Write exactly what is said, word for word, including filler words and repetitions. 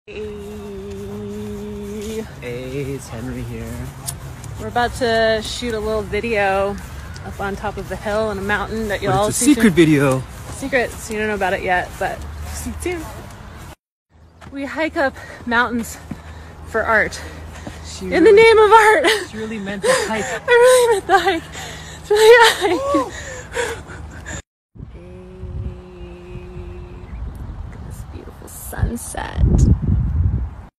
Hey. Hey, it's Henry here. We're about to shoot a little video up on top of the hill and a mountain that you'll But all it's a see secret soon. video. Secret, so you don't know about it yet, but see soon. We hike up mountains for art. She In the name of art. She really meant to hike. I really meant the hike. It's really a hike.